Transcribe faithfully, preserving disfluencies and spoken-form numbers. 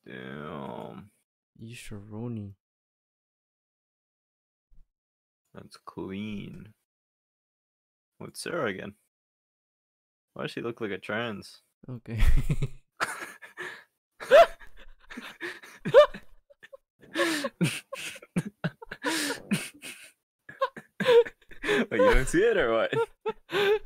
Damn. Isharoni. That's clean. What's Sarah again? Why does she look like a trans? Okay. Wait, you don't see it or what?